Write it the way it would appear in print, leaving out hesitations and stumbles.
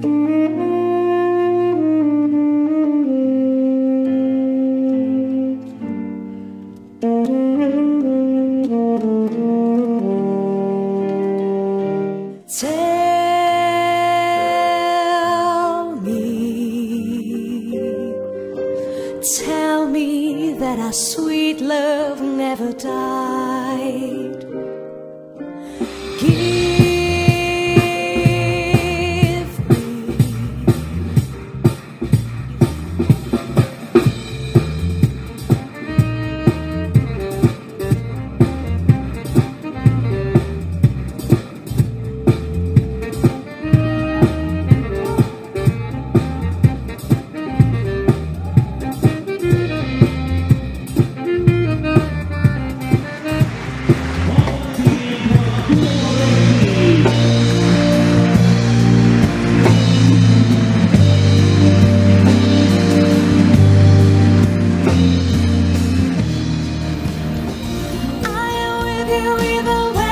Tell me that our sweet love never died. Give me I am with you either way.